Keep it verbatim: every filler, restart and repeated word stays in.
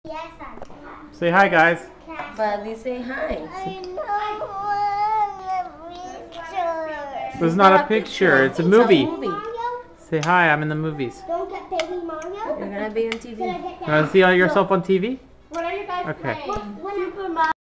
Yes, I can. Say hi, guys. Buddy, say hi. I know a picture. This is not a picture. It's a It's movie. a movie. Say hi. I'm in the movies. Don't get Baby Mario. You're gonna be on T V. Can I get You want to see yourself on T V? What are you guys Okay. playing? Super Mario.